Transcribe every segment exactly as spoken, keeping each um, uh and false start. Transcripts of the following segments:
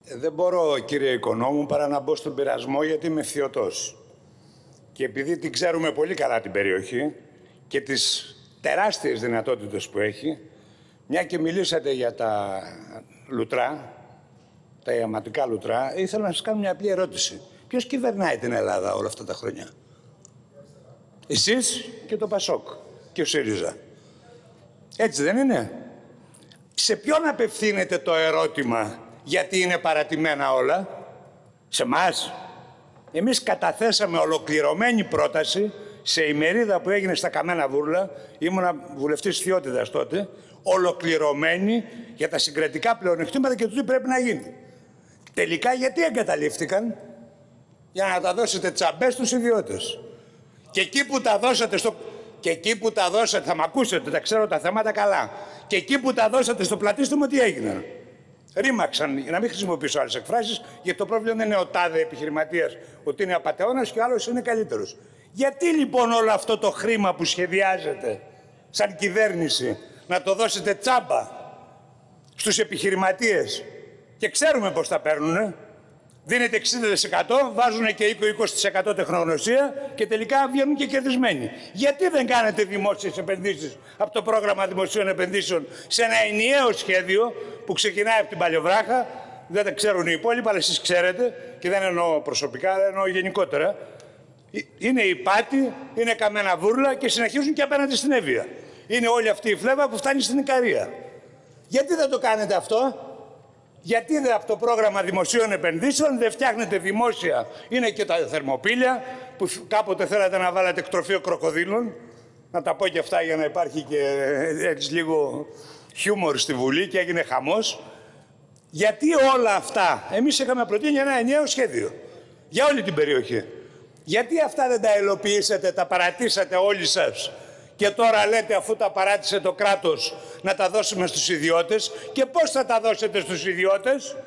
Δεν μπορώ, κύριε Οικονόμου, παρά να μπω στον πειρασμό, γιατί είμαι φιωτός. Και επειδή την ξέρουμε πολύ καλά την περιοχή και τις τεράστιες δυνατότητες που έχει, μια και μιλήσατε για τα λουτρά, τα ιαματικά λουτρά, ήθελα να σας κάνω μια απλή ερώτηση. Ποιος κυβερνάει την Ελλάδα όλα αυτά τα χρόνια? Εσείς και το Πασόκ και ο ΣΥΡΙΖΑ. Έτσι δεν είναι? Σε ποιον απευθύνεται το ερώτημα γιατί είναι παρατημένα όλα? Σε εμάς? Εμείς καταθέσαμε ολοκληρωμένη πρόταση σε ημερίδα που έγινε στα Καμένα Βούρλα, ήμουνα βουλευτής Φιώτιδας τότε, ολοκληρωμένη για τα συγκρατικά πλεονεκτήματα και το τι πρέπει να γίνει. Τελικά γιατί εγκαταλείφθηκαν? Για να τα δώσετε τσαμπές στους ιδιώτες. Και εκεί που τα δώσατε στο... Και εκεί που τα δώσατε, θα μ' ακούσετε, τα ξέρω τα θέματα καλά. Και εκεί που τα δώσατε στο πλατίστημο, τι έγιναν? Ρήμαξαν, για να μην χρησιμοποιήσω άλλες εκφράσεις, γιατί το πρόβλημα δεν είναι ο τάδε επιχειρηματίας ότι είναι απατεώνας και ο άλλος είναι καλύτερος. Γιατί λοιπόν όλο αυτό το χρήμα που σχεδιάζετε σαν κυβέρνηση να το δώσετε τσάμπα στους επιχειρηματίες? Και ξέρουμε πώς τα παίρνουνε. Δίνετε εξήντα τοις εκατό, βάζουν και είκοσι τοις εκατό τεχνογνωσία και τελικά βγαίνουν και κερδισμένοι. Γιατί δεν κάνετε δημόσιες επενδύσεις από το πρόγραμμα δημοσίων επενδύσεων σε ένα ενιαίο σχέδιο που ξεκινάει από την Παλαιοβράχα? Δεν τα ξέρουν οι υπόλοιποι, αλλά εσείς ξέρετε, και δεν εννοώ προσωπικά, αλλά εννοώ γενικότερα. Είναι η Πάτη, είναι Καμένα Βούρλα και συνεχίζουν και απέναντι στην Εύβοια. Είναι όλη αυτή η φλέβα που φτάνει στην Ικαρία. Γιατί δεν το κάνετε αυτό? Γιατί δεν από το πρόγραμμα δημοσίων επενδύσεων δεν φτιάχνετε δημόσια? Είναι και τα θερμοπύλια που κάποτε θέλατε να βάλετε εκτροφείο κροκοδίλων. Να τα πω και αυτά για να υπάρχει και έτσι λίγο χιούμορ στη Βουλή και έγινε χαμός. Γιατί όλα αυτά? Εμείς είχαμε προτείνει ένα ενιαίο σχέδιο για όλη την περιοχή. Γιατί αυτά δεν τα υλοποιήσατε, τα παρατήσατε όλοι σας? Και τώρα λέτε, αφού τα παράτησε το κράτος, να τα δώσουμε στους ιδιώτες. Και πώς θα τα δώσετε στους ιδιώτες?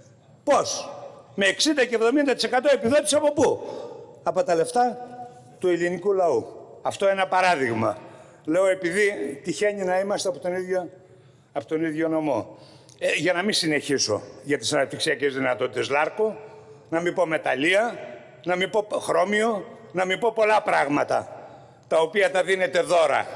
Πώς? Με εξήντα και εβδομήντα τοις εκατό επιδότηση από πού? Από τα λεφτά του ελληνικού λαού. Αυτό ένα παράδειγμα. Λέω επειδή τυχαίνει να είμαστε από τον ίδιο, από τον ίδιο νομό. Ε, για να μην συνεχίσω για τις αναπτυξιακές δυνατότητες Λάρκο, να μην πω μεταλλεία, να μην πω χρώμιο, να μην πω πολλά πράγματα τα οποία τα δίνετε δώρα.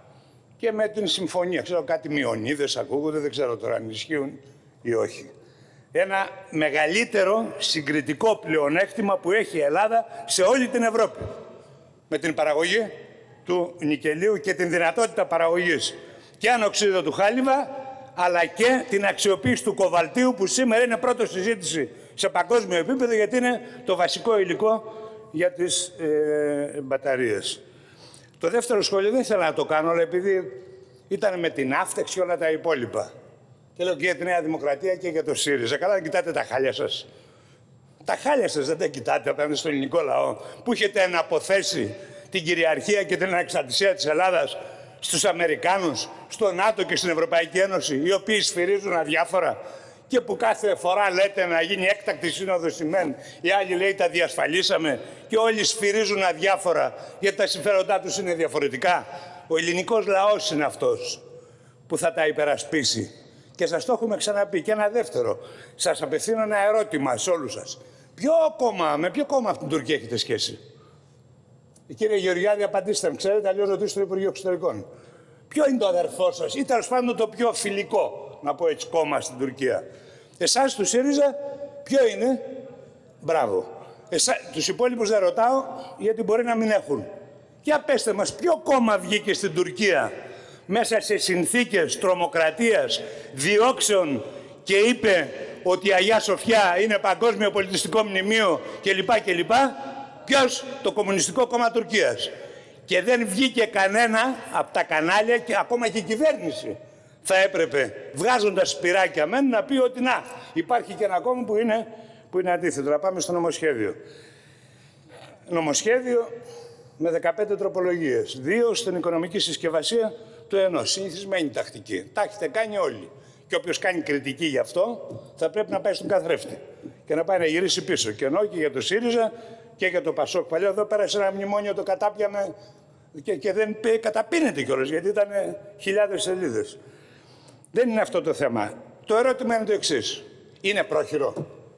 Και με την συμφωνία, ξέρω κάτι μειονίδες ακούγονται, δεν ξέρω τώρα αν ισχύουν ή όχι. Ένα μεγαλύτερο συγκριτικό πλεονέκτημα που έχει η Ελλάδα σε όλη την Ευρώπη. Με την παραγωγή του νικελίου και την δυνατότητα παραγωγής και ανοξίδιο του χάλιβα, αλλά και την αξιοποίηση του κοβαλτίου που σήμερα είναι πρώτο συζήτηση σε παγκόσμιο επίπεδο, γιατί είναι το βασικό υλικό για τις ε, μπαταρίες. Το δεύτερο σχόλιο δεν ήθελα να το κάνω, αλλά επειδή ήταν με την άφτεξη και όλα τα υπόλοιπα. Και λέω και για τη Νέα Δημοκρατία και για το ΣΥΡΙΖΑ. Καλά, να κοιτάτε τα χάλια σας. Τα χάλια σας δεν τα κοιτάτε απέναντι στον ελληνικό λαό, που έχετε εναποθέσει την κυριαρχία και την ανεξαρτησία της Ελλάδας στους Αμερικάνους, στο ΝΑΤΟ και στην Ευρωπαϊκή Ένωση, οι οποίοι σφυρίζουν αδιάφορα και που κάθε φορά λέτε να γίνει έκτακτη σύνοδος ημέν, οι άλλοι λέει τα διασφαλίσαμε και όλοι σφυρίζουν αδιάφορα γιατί τα συμφέροντά τους είναι διαφορετικά. Ο ελληνικός λαός είναι αυτός που θα τα υπερασπίσει. Και σας το έχουμε ξαναπεί. Και ένα δεύτερο. Σας απευθύνω ένα ερώτημα σε όλους σας. Ποιο κόμμα, με ποιο κόμμα από την Τουρκία έχετε σχέση? Κύριε Γεωργιάδη, απαντήστε μου. Ξέρετε, αλλιώς ρωτήστε το Υπουργείο Εξωτερικών. Ποιο είναι το αδερφό σας ή τέλος πάντων το πιο φιλικό, να πω έτσι, κόμμα στην Τουρκία? Εσάς του ΣΥΡΙΖΑ ποιο είναι? Μπράβο. Εσά, τους υπόλοιπους δεν ρωτάω γιατί μπορεί να μην έχουν. Για πέστε μας, ποιο κόμμα βγήκε στην Τουρκία μέσα σε συνθήκες τρομοκρατίας, διώξεων και είπε ότι η Αγία Σοφιά είναι παγκόσμιο πολιτιστικό μνημείο κλπ. κλπ. Ποιος? Το Κομμουνιστικό Κόμμα Τουρκίας. Και δεν βγήκε κανένα από τα κανάλια και ακόμα και η κυβέρνηση θα έπρεπε, βγάζοντας σπυράκια μεν, να πει ότι να, υπάρχει και ένα κόμμα που είναι, που είναι αντίθετο. Να πάμε στο νομοσχέδιο. Νομοσχέδιο με δεκαπέντε τροπολογίες. Δύο στην οικονομική συσκευασία του ενός. Συνηθισμένη τακτική. Τα έχετε κάνει όλοι. Και όποιος κάνει κριτική γι' αυτό θα πρέπει να πάει στον καθρέφτη και να πάει να γυρίσει πίσω. Και ενώ και για το ΣΥΡΙΖΑ και για το Πασόκ. Παλιά εδώ πέρασε ένα μνημόνιο, το κατάπιαμε και, και δεν καταπίνεται κιόλας γιατί ήταν χιλιάδες σελίδες. Δεν είναι αυτό το θέμα. Το ερώτημα είναι το εξής. Είναι πρόχειρο?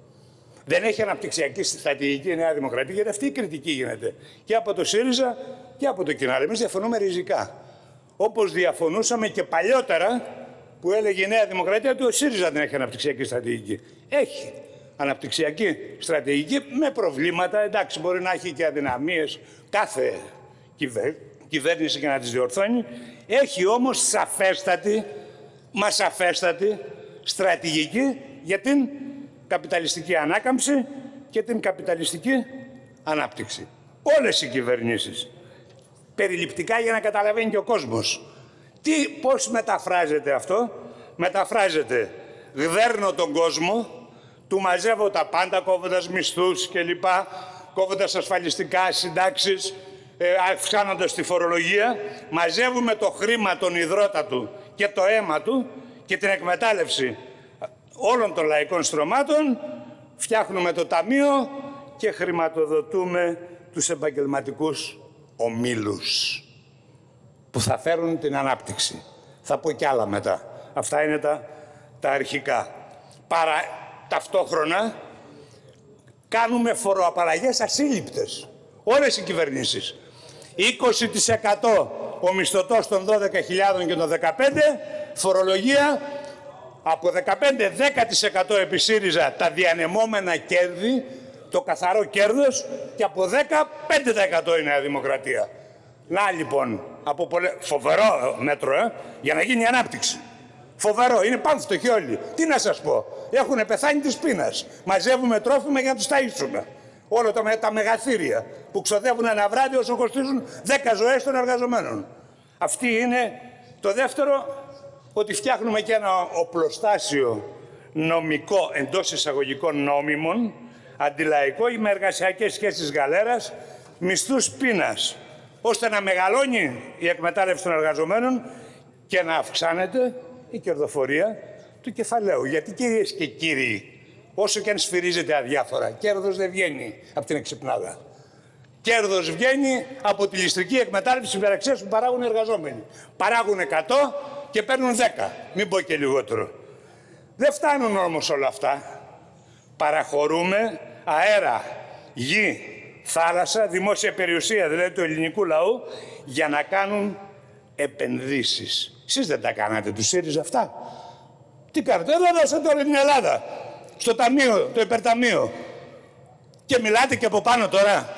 Δεν έχει αναπτυξιακή στρατηγική η Νέα Δημοκρατία, γιατί αυτή η κριτική γίνεται και από το ΣΥΡΙΖΑ και από το Κινάλ. Εμείς διαφωνούμε ριζικά. Όπως διαφωνούσαμε και παλιότερα που έλεγε η Νέα Δημοκρατία ότι ο ΣΥΡΙΖΑ δεν έχει αναπτυξιακή στρατηγική. Έχει αναπτυξιακή στρατηγική με προβλήματα. Εντάξει, μπορεί να έχει και αδυναμίες κάθε κυβέρνηση. κυβέρνηση και να τις διορθώνει, έχει όμως σαφέστατη, μα σαφέστατη στρατηγική για την καπιταλιστική ανάκαμψη και την καπιταλιστική ανάπτυξη. Όλες οι κυβερνήσεις. Περιληπτικά για να καταλαβαίνει και ο κόσμος. Τι, πώς μεταφράζεται αυτό? Μεταφράζεται γδέρνω τον κόσμο, του μαζεύω τα πάντα κόβοντας μισθούς κλπ, κόβοντας ασφαλιστικά συντάξεις, αυξάνοντας τη φορολογία, μαζεύουμε το χρήμα των υδρότατου και το αίμα του και την εκμετάλλευση όλων των λαϊκών στρωμάτων, φτιάχνουμε το ταμείο και χρηματοδοτούμε τους επαγγελματικούς ομίλους που θα φέρουν την ανάπτυξη. Θα πω κι άλλα μετά. Αυτά είναι τα, τα αρχικά. Παρά, ταυτόχρονα κάνουμε φοροαπαλλαγές ασύλληπτες. Όλες οι κυβερνήσεις. είκοσι τοις εκατό ο μισθωτός των δώδεκα χιλιάδων και των δεκαπέντε, φορολογία από δεκαπέντε δέκα τοις εκατό επί ΣΥΡΙΖΑ τα διανεμόμενα κέρδη, το καθαρό κέρδος, και από δέκα πέντε τοις εκατό η Νέα Δημοκρατία. Να λοιπόν, από πολλε... φοβερό μέτρο, ε, για να γίνει ανάπτυξη. Φοβερό, είναι πανφτωχοί όλοι. Τι να σας πω, έχουν πεθάνει της πείνας. Μαζεύουμε τρόφιμα για να τους ταΐσουμε. Όλα τα, τα μεγαθύρια που ξοδεύουν ένα βράδυ όσο κοστίζουν δέκα ζωές των εργαζομένων. Αυτή είναι το δεύτερο, ότι φτιάχνουμε και ένα οπλοστάσιο νομικό εντός εισαγωγικών νόμιμων, αντιλαϊκό ή με εργασιακές σχέσεις γαλέρας, μισθούς πείνας, ώστε να μεγαλώνει η εκμετάλλευση των εργαζομένων και να αυξάνεται η κερδοφορία του κεφαλαίου. Γιατί, κυρίες και κύριοι, όσο και αν σφυρίζεται αδιάφορα, κέρδος δεν βγαίνει από την εξυπνάδα. Κέρδος βγαίνει από τη ληστρική εκμετάλλευση υπεραξίας που παράγουν οι εργαζόμενοι. Παράγουν εκατό και παίρνουν δέκα, μην πω και λιγότερο. Δεν φτάνουν όμως όλα αυτά. Παραχωρούμε αέρα, γη, θάλασσα, δημόσια περιουσία, δηλαδή του ελληνικού λαού, για να κάνουν επενδύσεις. Εσείς δεν τα κάνατε του ΣΥΡΙΖΑ αυτά? Τι κάνετε? Εδώ δώσατε όλη την Ελλάδα στο ταμείο, το υπερταμείο. Και μιλάτε και από πάνω τώρα.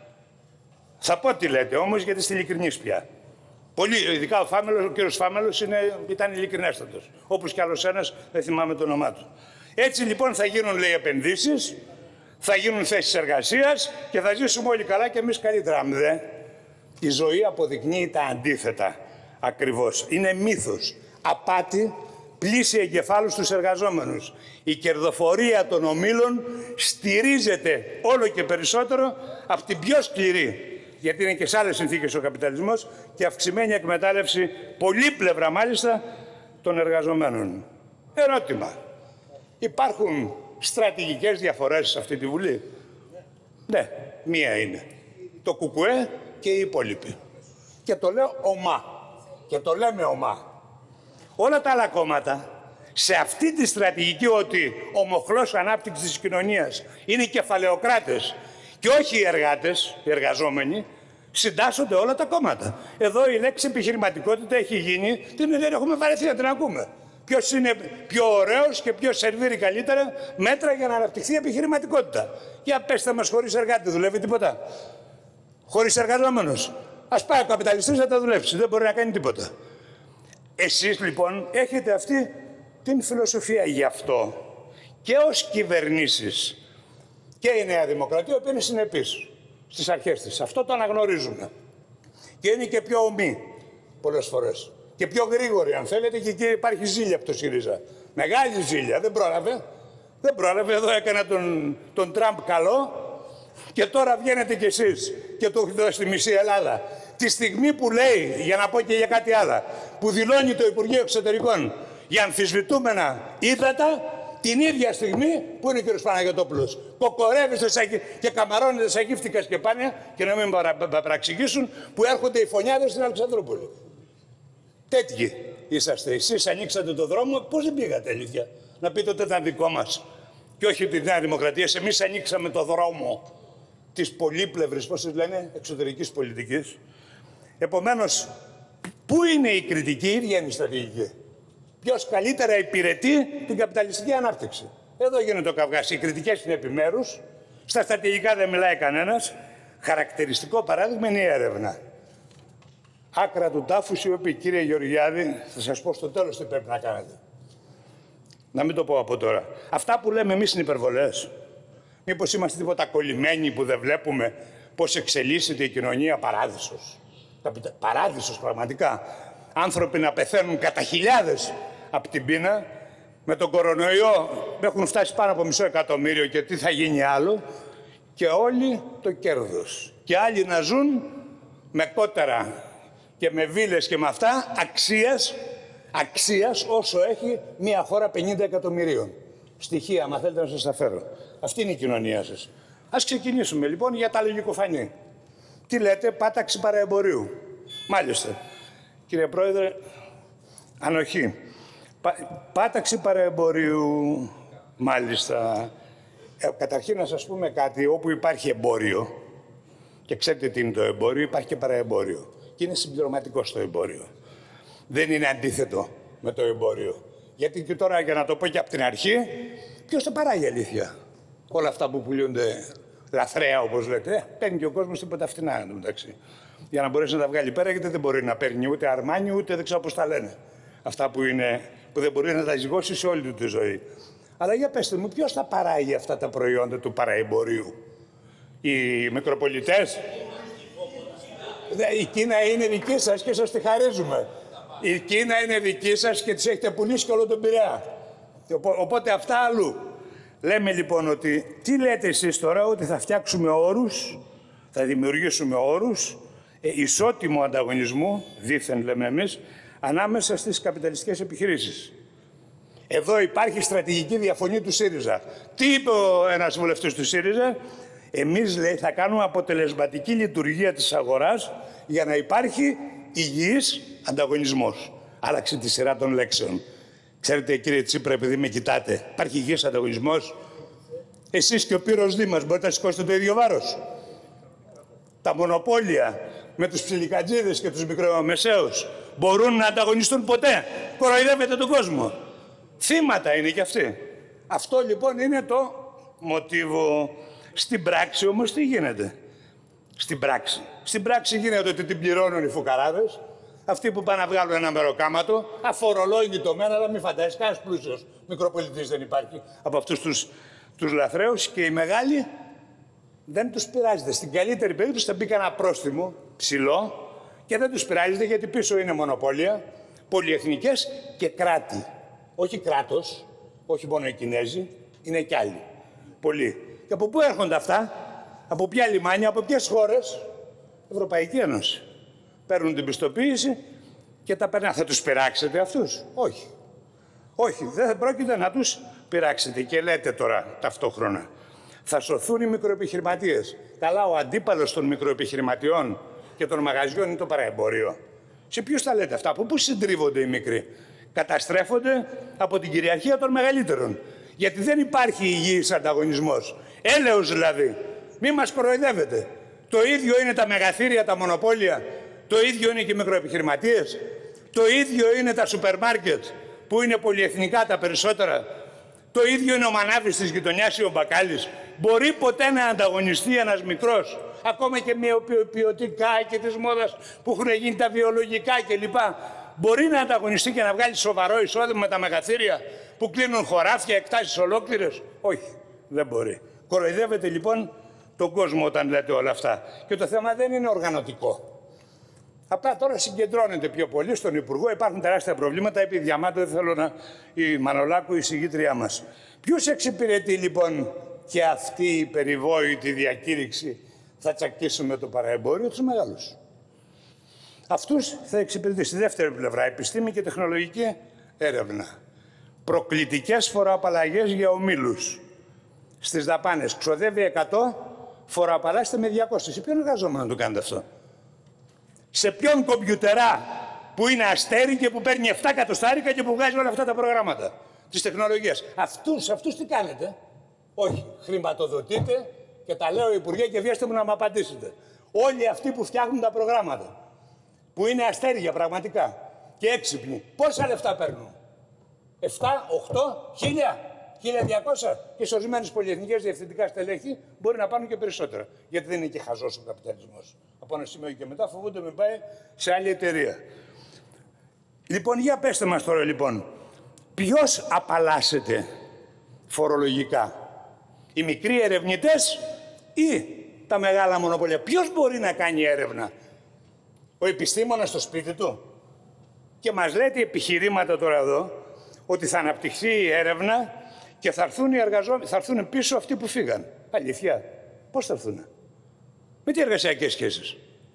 Θα πω τι λέτε όμως, γιατί είστε ειλικρινείς πια. Πολύ, ειδικά ο, Φάμελος, ο κύριος Φάμελος είναι, ήταν ειλικρινέστατος. Όπως κι άλλος ένας, δεν θυμάμαι το όνομά του. Έτσι λοιπόν θα γίνουν, λέει, επενδύσεις, θα γίνουν θέσεις εργασίας και θα ζήσουμε όλοι καλά και εμείς καλύτερα. Δε. Η ζωή αποδεικνύει τα αντίθετα ακριβώς. Είναι μύθος. Απάτη, πλήση εγκεφάλου στους εργαζόμενους. Η κερδοφορία των ομίλων στηρίζεται όλο και περισσότερο από την πιο σκληρή, γιατί είναι και σε άλλες συνθήκες ο καπιταλισμός, και αυξημένη εκμετάλλευση, πολύπλευρα μάλιστα, των εργαζομένων. Ερώτημα. Υπάρχουν στρατηγικές διαφορές σε αυτή τη Βουλή? Ναι, μία είναι. Το ΚΚΕ και οι υπόλοιποι. Και το λέω ομά. Και το λέμε ομά. Όλα τα άλλα κόμματα, σε αυτή τη στρατηγική ότι ο μοχλός ανάπτυξης της κοινωνίας είναι οι κεφαλαιοκράτες και όχι οι εργάτες, οι εργαζόμενοι, συντάσσονται όλα τα κόμματα. Εδώ η λέξη επιχειρηματικότητα έχει γίνει, την έχουμε βαρεθεί να την ακούμε. Ποιος είναι πιο ωραίος και ποιος σερβίρει καλύτερα μέτρα για να αναπτυχθεί η επιχειρηματικότητα. Για πέστε μας, χωρίς εργάτη δουλεύει τίποτα? Χωρίς εργαζόμενος? Ας πάει ο καπιταλιστής να τα δουλέψει, δεν μπορεί να κάνει τίποτα. Εσείς λοιπόν έχετε αυτή την φιλοσοφία. Γι' αυτό και ως κυβερνήσεις και η Νέα Δημοκρατία, που είναι συνεπής στις αρχές της, αυτό το αναγνωρίζουμε. Και είναι και πιο ομή πολλές φορές. Και πιο γρήγορη, αν θέλετε, και εκεί υπάρχει ζήλια από το ΣΥΡΙΖΑ. Μεγάλη ζήλια, δεν πρόλαβε. Δεν πρόλαβε, εδώ έκανα τον, τον Τραμπ καλό και τώρα βγαίνετε κι εσείς και το έχετε στη μισή Ελλάδα. Τη στιγμή που λέει, για να πω και για κάτι άλλο, που δηλώνει το Υπουργείο Εξωτερικών για αμφισβητούμενα ύδατα, την ίδια στιγμή που είναι ο κ. Παναγιωτόπουλος. Κοκορεύει και καμαρώνεται σαν γύφτικα και πάνε, και να μην παραξηγήσουν, που έρχονται οι φωνιάδες στην Αλεξανδρούπολη. Τέτοιοι είσαστε. Εσείς ανοίξατε το δρόμο, πώς δεν πήγατε αλήθεια? Να πείτε ότι ήταν δικό μας. και όχι τη Νέα Δημοκρατία. Εμείς ανοίξαμε το δρόμο της πολύπλευρης, πώς τις λένε, εξωτερικής πολιτικής. Επομένως, πού είναι η κριτική, η ίδια είναι η στρατηγική. Ποιος καλύτερα υπηρετεί την καπιταλιστική ανάπτυξη. Εδώ γίνεται ο καυγάς. Οι κριτικές είναι επιμέρους. Στα στρατηγικά δεν μιλάει κανένας. Χαρακτηριστικό παράδειγμα είναι η έρευνα. Άκρα του τάφου σιωπή. Κύριε Γεωργιάδη, θα σας πω στο τέλος τι πρέπει να κάνετε. Να μην το πω από τώρα. Αυτά που λέμε εμείς είναι υπερβολές. Μήπως είμαστε τίποτα κολλημένοι που δεν βλέπουμε πώς εξελίσσεται η κοινωνία? Παράδεισος. Παράδεισος πραγματικά. Άνθρωποι να πεθαίνουν κατά χιλιάδες από την πείνα. Με τον κορονοϊό έχουν φτάσει πάνω από μισό εκατομμύριο και τι θα γίνει άλλο. Και όλοι το κέρδος. Και άλλοι να ζουν με κότερα και με βίλες και με αυτά αξίας, αξίας όσο έχει μια χώρα πενήντα εκατομμυρίων. Στοιχεία, αν θέλετε να σας τα φέρω. Αυτή είναι η κοινωνία σας. Ας ξεκινήσουμε λοιπόν για τα λογικοφανή. Τι λέτε, πάταξη παραεμπορίου. Μάλιστα. Κύριε Πρόεδρε, ανοχή. Πα, πάταξη παραεμπορίου, μάλιστα. Ε, καταρχήν να σας πούμε κάτι, όπου υπάρχει εμπόριο, και ξέρετε τι είναι το εμπόριο, υπάρχει και παραεμπόριο. Και είναι συμπληρωματικό στο εμπόριο. Δεν είναι αντίθετο με το εμπόριο. Γιατί και τώρα, για να το πω και από την αρχή, ποιος τα παράγει αλήθεια? Όλα αυτά που πουλούνται λαθρέα, όπως λέτε, παίρνει και ο κόσμος τίποτα φτηνά εντωμεταξύ. Για να μπορέσει να τα βγάλει πέρα, γιατί δεν μπορεί να παίρνει ούτε αρμάνι, ούτε δεν ξέρω πώς τα λένε. Αυτά που, είναι, που δεν μπορεί να τα ζυγώσει σε όλη του τη ζωή. Αλλά για πέστε μου, ποιος θα παράγει αυτά τα προϊόντα του παραεμπορίου? Οι μικροπολιτές? Η Κίνα είναι δική σας και σας τη χαρίζουμε. Η Κίνα είναι δική σας και τις έχετε πουλήσει και όλο τον Πειραιά. Οπότε αυτά αλλού. Λέμε λοιπόν ότι, τι λέτε εσείς τώρα, ότι θα φτιάξουμε όρους, θα δημιουργήσουμε όρους ε, ισότιμου ανταγωνισμού, δήθεν λέμε εμείς, ανάμεσα στις καπιταλιστικές επιχειρήσεις. Εδώ υπάρχει στρατηγική διαφωνία του ΣΥΡΙΖΑ. Τι είπε ο ένας βουλευτής του ΣΥΡΙΖΑ? Εμείς, λέει, θα κάνουμε αποτελεσματική λειτουργία της αγοράς για να υπάρχει υγιής ανταγωνισμός. Άλλαξε τη σειρά των λέξεων. Ξέρετε, κύριε Τσίπρα, επειδή με κοιτάτε, υπάρχει υγιής ανταγωνισμός? Εσείς και ο Πύρος Δήμας μπορείτε να σηκώσετε το ίδιο βάρος? Τα μονοπόλια με τους ψιλικατζίδες και τους μικρομεσαίους μπορούν να ανταγωνιστούν ποτέ? Κοροϊδεύετε τον κόσμο. Θύματα είναι και αυτοί. Αυτό λοιπόν είναι το μοτίβο. Στην πράξη όμως τι γίνεται? Στην πράξη. Στην πράξη γίνεται ότι την πληρώνουν οι φουκαράδες, αυτοί που πάνε να βγάλουν ένα μεροκάματο, αφορολόγητο μένα, αλλά μην φαντάζεσαι, κανένας πλούσιος μικροπολιτής δεν υπάρχει από αυτούς τους, τους λαθρέους, και οι μεγάλοι δεν τους πειράζεται. Στην καλύτερη περίπτωση θα μπει κανένα πρόστιμο ψηλό και δεν τους πειράζεται, γιατί πίσω είναι μονοπόλια, πολυεθνικές και κράτη. Όχι κράτος, όχι μόνο οι Κινέζοι, είναι κι άλλοι. Πολλοί. Και από πού έρχονται αυτά? Από ποια λιμάνια, από ποιες χώρες? Ευρωπαϊκή Ένωση. Παίρνουν την πιστοποίηση και τα περνάνε. Θα τους πειράξετε αυτούς? Όχι. Όχι, δεν πρόκειται να τους πειράξετε. Και λέτε τώρα ταυτόχρονα, θα σωθούν οι μικροεπιχειρηματίες. Καλά, ο αντίπαλος των μικροεπιχειρηματιών και των μαγαζιών είναι το παραεμπόριο. Σε ποιους τα λέτε αυτά? Από πού συντρίβονται οι μικροί? Καταστρέφονται από την κυριαρχία των μεγαλύτερων. Γιατί δεν υπάρχει υγιής ανταγωνισμός. Έλεος δηλαδή. Μη μας κοροϊδεύετε. Το ίδιο είναι τα μεγαθύρια, τα μονοπόλια. Το ίδιο είναι και οι μικροεπιχειρηματίες. Το ίδιο είναι τα σούπερ μάρκετ που είναι πολυεθνικά τα περισσότερα. Το ίδιο είναι ο μανάβης της γειτονιάς ή ο μπακάλης. Μπορεί ποτέ να ανταγωνιστεί ένας μικρός? Ακόμα και με ποιοτικά και της μόδας που έχουν γίνει τα βιολογικά κλπ. Μπορεί να ανταγωνιστεί και να βγάλει σοβαρό εισόδημα με τα μεγαθύρια που κλείνουν χωράφια, εκτάσεις ολόκληρες? Όχι, δεν μπορεί. Κοροϊδεύετε λοιπόν τον κόσμο όταν λέτε όλα αυτά. Και το θέμα δεν είναι οργανωτικό. Απλά τώρα συγκεντρώνεται πιο πολύ στον Υπουργό. Υπάρχουν τεράστια προβλήματα. Επί Διαμάτου, δεν θέλω να. Η Μανολάκου, η συγγήτριά μας. Ποιους εξυπηρετεί λοιπόν και αυτή η περιβόητη διακήρυξη? Θα τσακίσουμε το παραεμπόριο? Τους μεγάλους. Αυτούς θα εξυπηρετεί. Στη δεύτερη πλευρά, επιστήμη και τεχνολογική έρευνα. Προκλητικές φοροαπαλλαγές για ομίλους. Στις δαπάνες ξοδεύει εκατό, φοροαπαλλάσσεται με διακόσια. Σε ποιον εργαζόμενο να το κάνετε αυτό? Σε ποιον κομπιουτερά που είναι αστέρι και που παίρνει επτά εκατοστάρικα και που βγάζει όλα αυτά τα προγράμματα της τεχνολογίας? Αυτούς, αυτούς τι κάνετε? Όχι, χρηματοδοτείτε και τα λέω Υπουργέ και βιέστε μου να μου απαντήσετε. Όλοι αυτοί που φτιάχνουν τα προγράμματα, που είναι αστέρια πραγματικά και έξυπνοι, πόσα λεφτά παίρνουν? εφτά, οκτώ, χίλια, χίλια διακόσια και σε ορισμένες πολυεθνικές διευθυντικά στελέχη μπορεί να πάρουν και περισσότερα. Γιατί δεν είναι και χαζός ο καπιταλισμός. Από ένα σημείο και μετά φοβούνται με πάει σε άλλη εταιρεία. Λοιπόν, για πέστε μας τώρα λοιπόν, ποιος απαλλάσσεται φορολογικά? Οι μικροί ερευνητές ή τα μεγάλα μονοπωλία? Ποιος μπορεί να κάνει έρευνα? Ο επιστήμονας στο σπίτι του? Και μας λέτε επιχειρήματα τώρα εδώ ότι θα αναπτυχθεί η έρευνα και θα έρθουν οι εργαζόμενοι, θα έρθουν πίσω αυτοί που φύγαν. Αλήθεια? Πώς θα έρθουν? Με τι εργασιακές σχέσεις?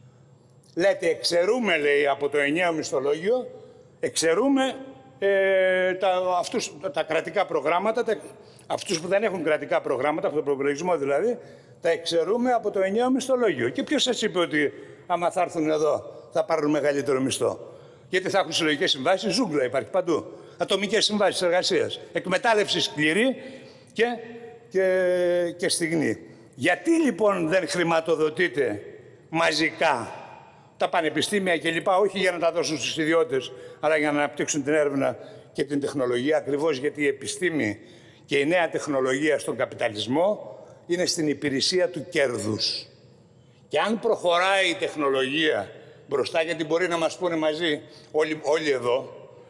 Λέτε εξαιρούμε, λέει, από το ενιαίο μισθολόγιο, εξαιρούμε ε, τα, αυτούς, τα κρατικά προγράμματα, τα, αυτούς που δεν έχουν κρατικά προγράμματα, από τον προπολογισμό δηλαδή, τα εξαιρούμε από το ενιαίο μισθολόγιο. Και ποιος σας είπε ότι άμα θα έρθουν εδώ θα πάρουν μεγαλύτερο μισθό? Γιατί θα έχουν συλλογικές συμβάσεις, ζούγκλα υπάρχει παντού. Ατομικές συμβάσεις εργασίας. Εκμετάλλευση σκληρή και, και, και στιγνή. Γιατί λοιπόν δεν χρηματοδοτείτε μαζικά τα πανεπιστήμια κλπ. Όχι για να τα δώσουν στους ιδιώτες, αλλά για να αναπτύξουν την έρευνα και την τεχνολογία. Ακριβώς γιατί η επιστήμη και η νέα τεχνολογία στον καπιταλισμό είναι στην υπηρεσία του κέρδους. Και αν προχωράει η τεχνολογία μπροστά, γιατί μπορεί να μας πούνε μαζί όλοι, όλοι εδώ,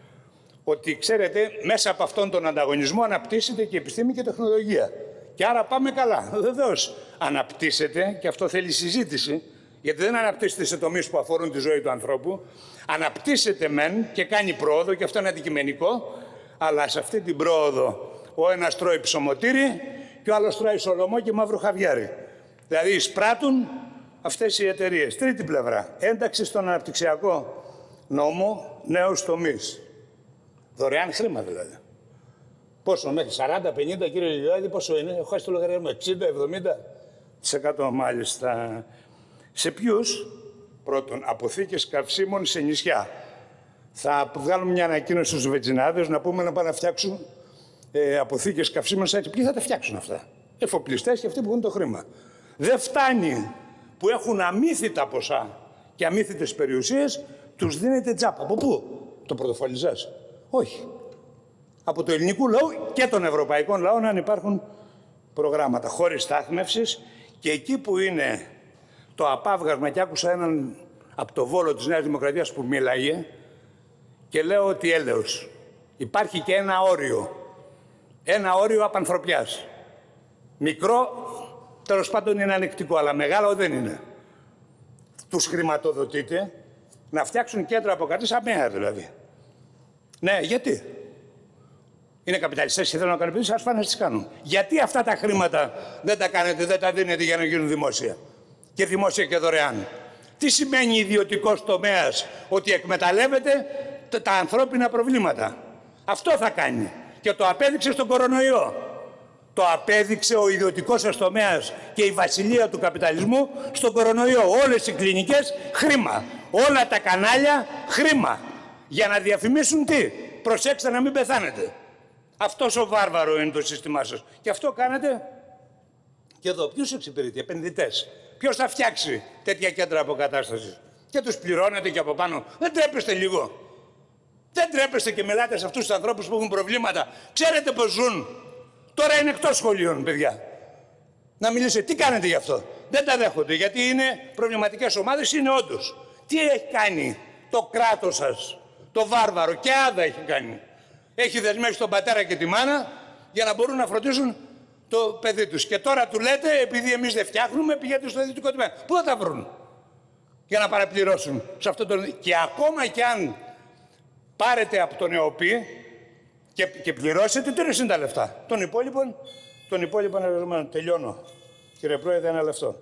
ότι ξέρετε, μέσα από αυτόν τον ανταγωνισμό αναπτύσσεται και η επιστήμη και η τεχνολογία. Και άρα πάμε καλά. Βεβαίως αναπτύσσεται, και αυτό θέλει συζήτηση, γιατί δεν αναπτύσσεται σε τομείς που αφορούν τη ζωή του ανθρώπου. Αναπτύσσεται μεν και κάνει πρόοδο, και αυτό είναι αντικειμενικό, αλλά σε αυτή την πρόοδο ο ένας τρώει ψωμοτήρι και ο άλλος τρώει σολομό και μαύρο χαβιάρι. Δηλαδή εισπράττουν αυτές οι εταιρείες. Τρίτη πλευρά. Ένταξη στον αναπτυξιακό νόμο νέους τομείς. Δωρεάν χρήμα δηλαδή. Πόσο, μέχρι σαράντα πενήντα, κύριε Λιλιάδη, πόσο είναι? Έχω χάσει το λογαριασμό. εξήντα εβδομήντα τοις εκατό μάλιστα. Σε ποιους? Πρώτον, αποθήκες καυσίμων σε νησιά. Θα βγάλουμε μια ανακοίνωση στους βενζινάδες να πούμε να πάνε να φτιάξουν ε, αποθήκες καυσίμων σε έτσι. Ποιοι θα τα φτιάξουν αυτά? Εφοπλιστές και αυτοί που έχουν το χρήμα. Δεν φτάνει που έχουν αμύθιτα ποσά και αμύθιτες περιουσίες, τους δίνετε τζάπα. Από πού? Το πορτοφόλι σας? Όχι. Από το ελληνικού λαού και των ευρωπαϊκών λαών, αν υπάρχουν προγράμματα χώρες στάθμευσης, και εκεί που είναι το απάβγασμα, και άκουσα έναν από το Βόλο της Νέας Δημοκρατίας που μίλαγε και λέω ότι έλεος. Υπάρχει και ένα όριο. Ένα όριο απανθρωπιάς. Μικρό, τέλος πάντων είναι ανεκτικό, αλλά μεγάλο δεν είναι. Τους χρηματοδοτείτε να φτιάξουν κέντρα αποκατάστασης αμαία δηλαδή. Ναι, γιατί? Είναι καπιταλιστές και θέλουν να κάνουν επενδύσεις, ας πάνε να τις κάνουν. Γιατί αυτά τα χρήματα δεν τα κάνετε, δεν τα δίνετε για να γίνουν δημόσια? Και δημόσια και δωρεάν. Τι σημαίνει ιδιωτικός τομέας? Ότι εκμεταλλεύεται τα ανθρώπινα προβλήματα. Αυτό θα κάνει. Και το απέδειξε στον κορονοϊό. Το απέδειξε ο ιδιωτικός σας τομέας και η βασιλεία του καπιταλισμού στον κορονοϊό. Όλες οι κλινικές, χρήμα. Όλα τα κανάλια, χρήμα. Για να διαφημίσουν τι? Προσέξτε να μην πεθάνετε. Αυτός ο βάρβαρο είναι το σύστημά σας. Και αυτό κάνετε και εδώ. Ποιους εξυπηρετεί? Επενδυτές. Ποιος θα φτιάξει τέτοια κέντρα αποκατάστασης? Και τους πληρώνετε και από πάνω. Δεν τρέπεστε λίγο? Δεν τρέπεστε και μιλάτε σε αυτούς τους ανθρώπους που έχουν προβλήματα? Ξέρετε πώς ζουν? Τώρα είναι εκτός σχολείων, παιδιά. Να μιλήσετε. Τι κάνετε γι' αυτό? Δεν τα δέχονται, γιατί είναι προβληματικές ομάδες, είναι όντως. Τι έχει κάνει το κράτος σας, το βάρβαρο, και άδα έχει κάνει? Έχει δεσμεύσει τον πατέρα και τη μάνα για να μπορούν να φροντίσουν το παιδί τους. Και τώρα του λέτε, επειδή εμείς δεν φτιάχνουμε, πηγαίνετε στο ιδιωτικό τομέα. Πού θα τα βρουν για να παραπληρώσουν σε αυτό το... Και ακόμα κι αν πάρετε από τον ΕΟΠΗ και, και πληρώσετε, τι είναι τα λεφτά? Τον υπόλοιπον, τον υπόλοιπον εργαζομένων. Τελειώνω. Κύριε Πρόεδρε, ένα λεπτό.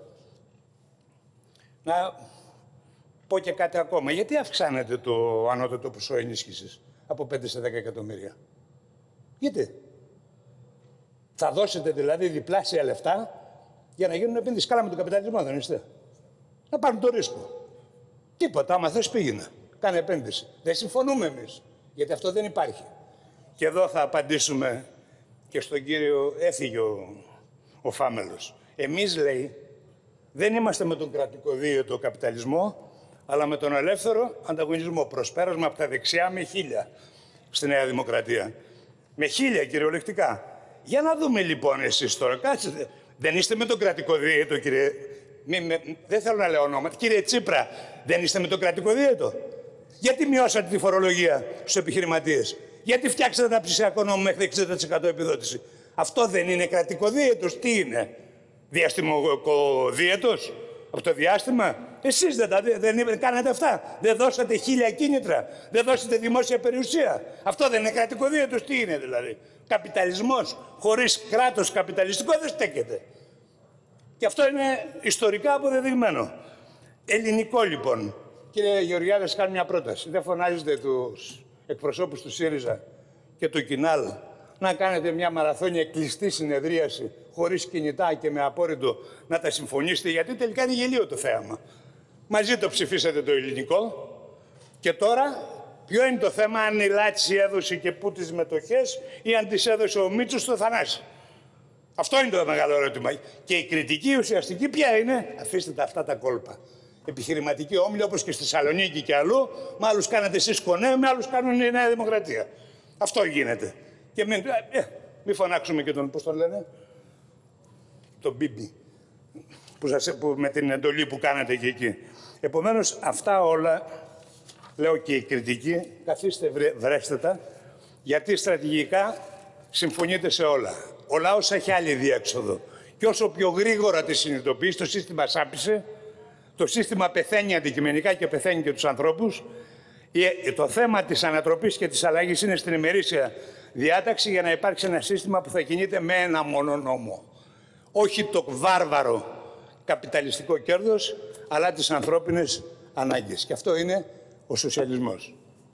Να πω και κάτι ακόμα. Γιατί αυξάνεται το ανώτατο ποσό ενίσχυσης από πέντε σε δέκα εκατομμύρια? Γιατί? Θα δώσετε δηλαδή διπλάσια λεφτά για να γίνουν επενδύσεις? Καλά, με τον καπιταλισμό δεν είστε? Να πάρουν το ρίσκο. Τίποτα, άμα θες πήγαινε. Κάνε επένδυση. Δεν συμφωνούμε εμείς, γιατί αυτό δεν υπάρχει. Και εδώ θα απαντήσουμε και στον κύριο, έφυγε ο ο Φάμελος. Εμείς, λέει, δεν είμαστε με τον κρατικοδίαιτο καπιταλισμό, αλλά με τον ελεύθερο ανταγωνισμό. Προσπέρασμα από τα δεξιά με χίλια στη Νέα Δημοκρατία. Με χίλια, κυριολεκτικά. Για να δούμε λοιπόν εσείς τώρα. Κάτσετε. Δεν είστε με τον κρατικοδίαιτο, κύριε... Μη, με... Δεν θέλω να λέω ονόματα. Κύριε Τσίπρα, δεν είστε με τον κρατικοδίαιτο. Γιατί μειώσατε τη φορολογία στους επιχειρηματίες. Γιατί φτιάξατε ένα ψηφιακό νόμο μέχρι εξήντα τοις εκατό επιδότηση. Αυτό δεν είναι κρατικοδίαιτος. Τι είναι. Διαστημοκοδίαιτος. Από το διάστημα. Εσείς δεν, τα, δεν κάνατε αυτά. Δεν δώσατε χίλια κίνητρα. Δεν δώσατε δημόσια περιουσία. Αυτό δεν είναι κρατικοδίαιτος. Τι είναι δηλαδή. Καπιταλισμός χωρίς κράτος καπιταλιστικό δεν στέκεται. Και αυτό είναι ιστορικά αποδεδειγμένο. Ελληνικό λοιπόν. Κύριε Γεωργιάδε, κάνω μια πρόταση. Δεν φωνάζετε τους εκπροσώπους του ΣΥΡΙΖΑ και του ΚΙΝΑΛ να κάνετε μια μαραθώνια κλειστή συνεδρίαση χωρίς κινητά και με απόρριτο να τα συμφωνήσετε, γιατί τελικά είναι γελίο το θέαμα. Μαζί το ψηφίσατε το ελληνικό και τώρα ποιο είναι το θέμα, αν η Λάτση έδωσε και πού τις μετοχές ή αν τις έδωσε ο Μίτσος στο Θανάση. Αυτό είναι το μεγάλο ερώτημα. Και η κριτική ουσιαστική ποια είναι, αφήστε τα αυτά τα κόλπα. Επιχειρηματική όμιλη όπως και στη Θεσσαλονίκη και αλλού, με άλλους κάνετε εσείς Κονέ, με άλλους κάνουν η Νέα Δημοκρατία. Αυτό γίνεται. Και μην, ε, μην φωνάξουμε και τον, πώς τον λένε, τον Μπίμπι, που σας, που, με την εντολή που κάνετε και εκεί. Επομένως, αυτά όλα, λέω και η κριτική, καθίστε βρέστε τα, γιατί στρατηγικά συμφωνείτε σε όλα. Ο λαός έχει άλλη διέξοδο. Και όσο πιο γρήγορα τη συνειδητοποιήσει, το σύστημα σάπισε, το σύστημα πεθαίνει αντικειμενικά και πεθαίνει και τους ανθρώπους. Το θέμα της ανατροπής και της αλλαγής είναι στην ημερήσια διάταξη για να υπάρξει ένα σύστημα που θα κινείται με ένα μόνο νόμο. Όχι το βάρβαρο καπιταλιστικό κέρδος, αλλά τις ανθρώπινες ανάγκες. Και αυτό είναι ο σοσιαλισμός.